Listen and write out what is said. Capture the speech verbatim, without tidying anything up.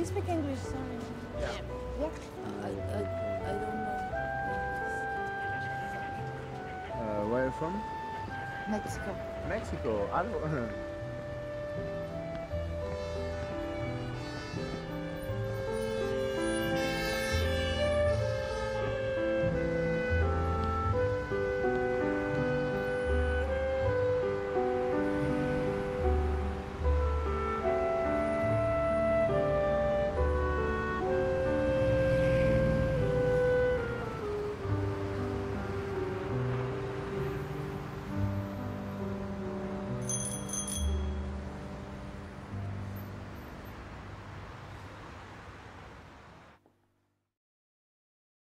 you speak English? Sorry. Yeah. Yeah. I, I, I don't know. Uh, where are you from? Mexico. Mexico. Algo.